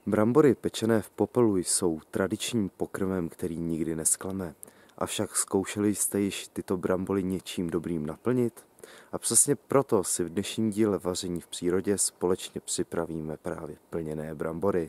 Brambory pečené v popelu jsou tradičním pokrmem, který nikdy nesklame. Avšak zkoušeli jste již tyto brambory něčím dobrým naplnit? A přesně proto si v dnešním díle Vaření v přírodě společně připravíme právě plněné brambory.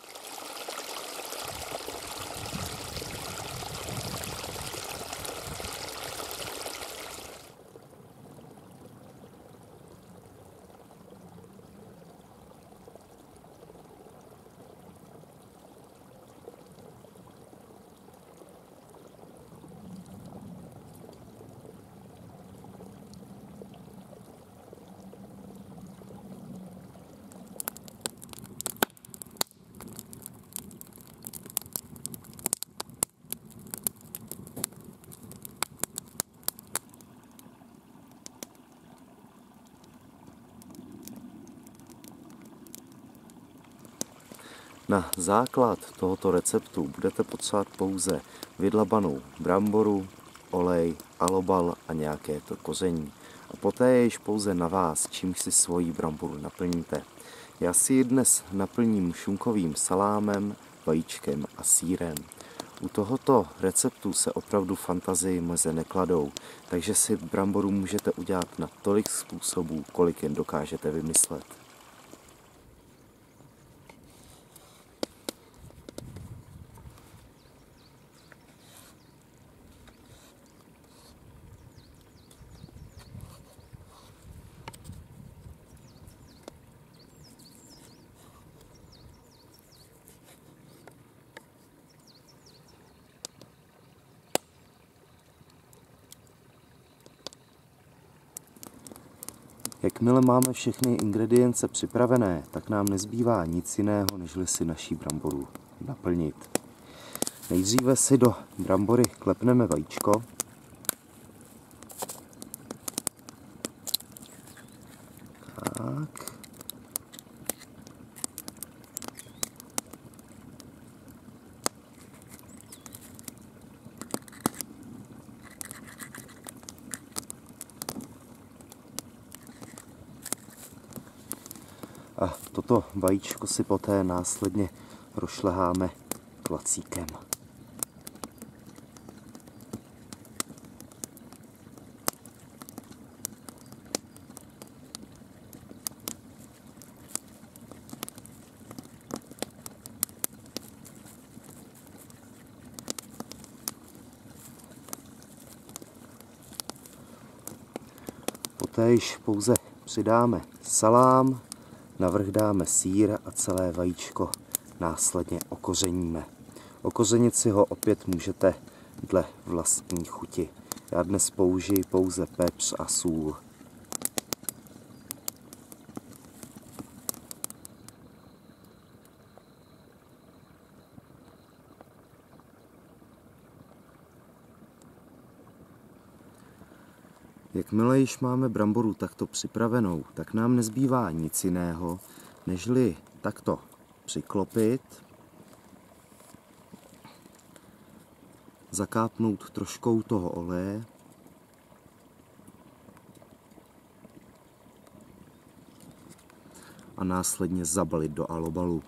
Na základ tohoto receptu budete potřebovat pouze vydlabanou bramboru, olej, alobal a nějaké to koření. A poté je již pouze na vás, čím si svoji bramboru naplníte. Já si ji dnes naplním šunkovým salámem, vajíčkem a sýrem. U tohoto receptu se opravdu fantazii meze nekladou, takže si bramboru můžete udělat na tolik způsobů, kolik jen dokážete vymyslet. Jakmile máme všechny ingredience připravené, tak nám nezbývá nic jiného, nežli si naší bramboru naplnit. Nejdříve si do brambory klepneme vajíčko. Tak. A toto vajíčko si poté následně rošleháme klacíkem. Poté již pouze přidáme salám, navrch dáme sýr a celé vajíčko následně okořeníme. Okořenit si ho opět můžete dle vlastní chuti. Já dnes použiji pouze pepř a sůl. Jakmile již máme bramboru takto připravenou, tak nám nezbývá nic jiného, nežli takto přiklopit, zakápnout troškou toho oleje a následně zabalit do alobalu.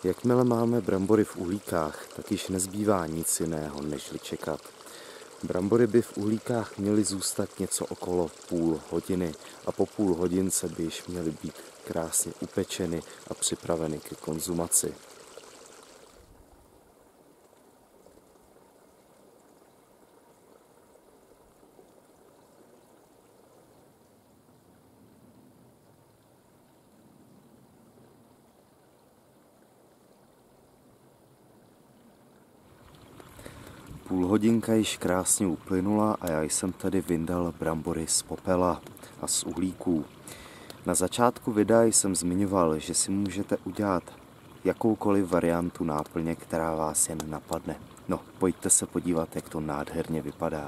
Jakmile máme brambory v uhlíkách, tak již nezbývá nic jiného, nežli čekat. Brambory by v uhlíkách měly zůstat něco okolo půl hodiny a po půl hodince by již měly být krásně upečeny a připraveny ke konzumaci. Půl hodinka již krásně uplynula a já jsem tady vyndal brambory z popela a z uhlíků. Na začátku videa jsem zmiňoval, že si můžete udělat jakoukoliv variantu náplně, která vás jen napadne. No, pojďte se podívat, jak to nádherně vypadá.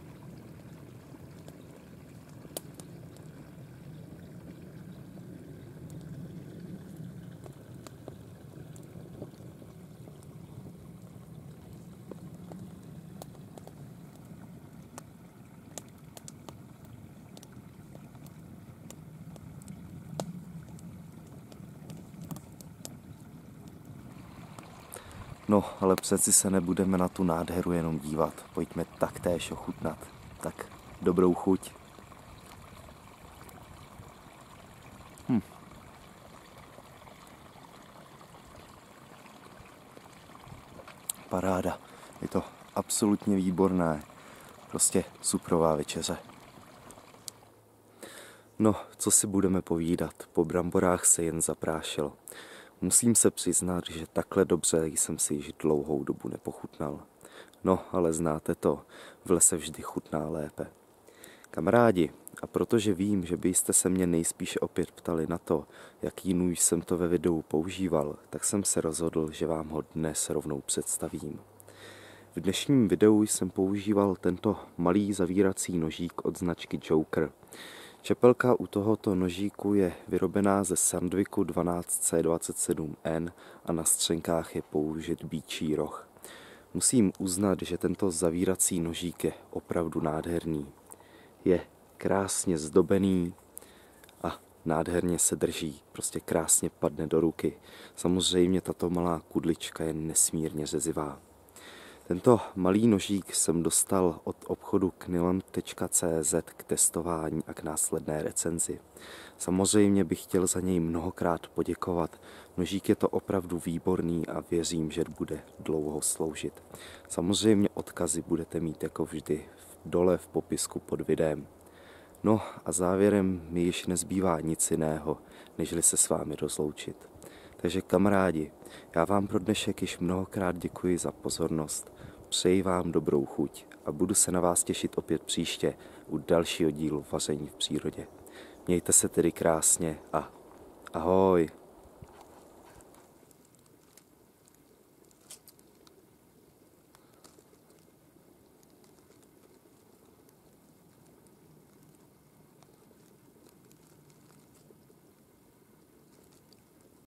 No, ale přeci se nebudeme na tu nádheru jenom dívat. Pojďme taktéž ochutnat. Tak, dobrou chuť. Paráda. Je to absolutně výborné. Prostě suprová večeře. No, co si budeme povídat. Po bramborách se jen zaprášil. Musím se přiznat, že takhle dobře jsem si již dlouhou dobu nepochutnal. No, ale znáte to, v lese vždy chutná lépe. Kamarádi, a protože vím, že byste se mě nejspíš opět ptali na to, jaký nůž jsem to ve videu používal, tak jsem se rozhodl, že vám ho dnes rovnou představím. V dnešním videu jsem používal tento malý zavírací nožík od značky Joker. Čepelka u tohoto nožíku je vyrobená ze Sandviku 12C27N a na střenkách je použit býčí roh. Musím uznat, že tento zavírací nožík je opravdu nádherný. Je krásně zdobený a nádherně se drží, prostě krásně padne do ruky. Samozřejmě tato malá kudlička je nesmírně řezivá. Tento malý nožík jsem dostal od obchodu knilon.cz k testování a k následné recenzi. Samozřejmě bych chtěl za něj mnohokrát poděkovat. Nožík je to opravdu výborný a věřím, že bude dlouho sloužit. Samozřejmě odkazy budete mít jako vždy dole v popisku pod videem. No a závěrem mi již nezbývá nic jiného, nežli se s vámi rozloučit. Takže kamarádi, já vám pro dnešek již mnohokrát děkuji za pozornost, přeji vám dobrou chuť a budu se na vás těšit opět příště u dalšího dílu Vaření v přírodě. Mějte se tedy krásně a ahoj!